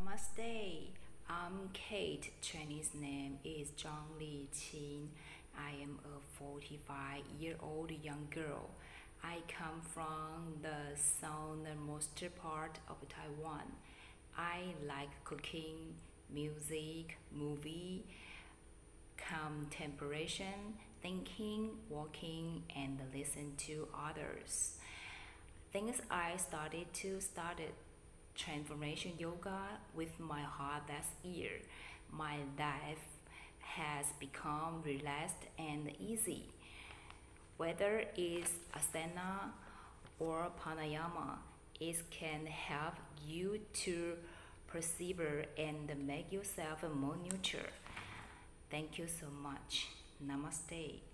Namaste. I'm Kate. Chinese name is Zhang Li Qin. I am a 45-year-old young girl. I come from the southernmost part of Taiwan. I like cooking, music, movie, contemplation, thinking, walking, and listen to others. Things I started to study transformation yoga with my heart last year. My life has become relaxed and easy. Whether it's asana or pranayama, it can help you to persevere and make yourself more neutral. Thank you so much. Namaste.